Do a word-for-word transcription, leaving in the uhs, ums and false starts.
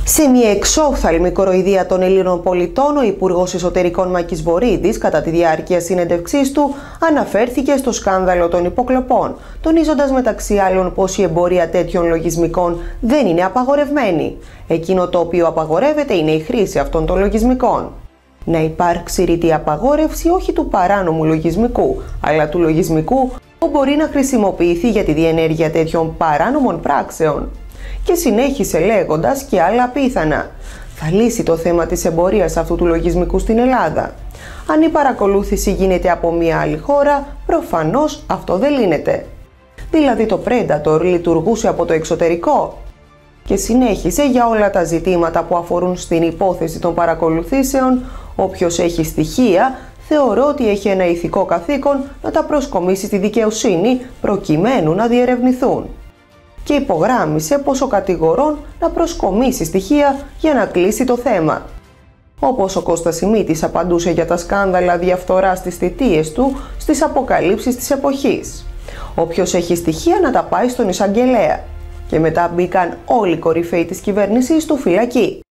Σε μια εξόφθαλμη κοροϊδία των Ελλήνων πολιτών, ο Υπουργός Εσωτερικών Μάκης Βορίδης, κατά τη διάρκεια συνέντευξής του, αναφέρθηκε στο σκάνδαλο των υποκλοπών, τονίζοντας μεταξύ άλλων πως η εμπορία τέτοιων λογισμικών δεν είναι απαγορευμένη. Εκείνο το οποίο απαγορεύεται είναι η χρήση αυτών των λογισμικών. Να υπάρξει ρητή απαγόρευση όχι του παράνομου λογισμικού, αλλά του λογισμικού που μπορεί να χρησιμοποιηθεί για τη διενέργεια τέτοιων παράνομων πράξεων. Και συνέχισε λέγοντας και άλλα απίθανα. Θα λύσει το θέμα της εμπορίας αυτού του λογισμικού στην Ελλάδα. Αν η παρακολούθηση γίνεται από μια άλλη χώρα, προφανώς αυτό δεν λύνεται. Δηλαδή το Predator λειτουργούσε από το εξωτερικό. Και συνέχισε για όλα τα ζητήματα που αφορούν στην υπόθεση των παρακολουθήσεων. Όποιος έχει στοιχεία, θεωρώ ότι έχει ένα ηθικό καθήκον να τα προσκομίσει στη δικαιοσύνη προκειμένου να διερευνηθούν. Και υπογράμμισε πως ο κατηγορών να προσκομίσει στοιχεία για να κλείσει το θέμα. Όπως ο Κώστας Σιμίτης απαντούσε για τα σκάνδαλα διαφθοράς στις θητείες του στις αποκαλύψεις της εποχής. Όποιος έχει στοιχεία να τα πάει στον εισαγγελέα. Και μετά μπήκαν όλοι οι κορυφαίοι της κυβέρνησης του φυλακή.